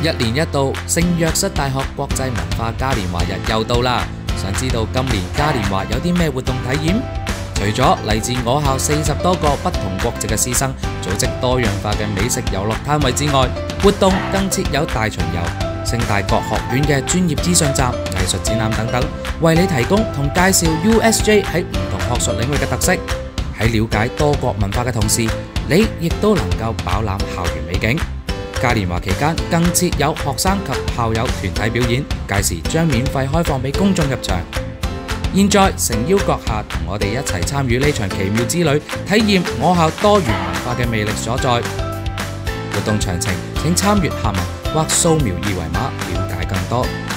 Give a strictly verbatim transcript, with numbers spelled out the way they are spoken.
一年一度聖約瑟大學國際文化嘉年華日又到啦！想知道今年嘉年華有啲咩活動體驗？除咗嚟自我校四十多個不同國籍嘅師生組織多樣化嘅美食遊樂攤位之外，活動更設有大巡遊、聖大各學院嘅專業資訊站、藝術展覽等等，為你提供同介紹 U S J 喺唔同學術領域嘅特色。喺了解多國文化嘅同時，你亦都能夠飽覽校園美景。嘉年華期間更設有學生及校友團體表演，屆時將免費開放俾公眾入場。現在誠邀閣下同我哋一齊參與呢場奇妙之旅，體驗我校多元文化嘅魅力所在。活動詳情請參閱下文或掃描二維碼了解更多。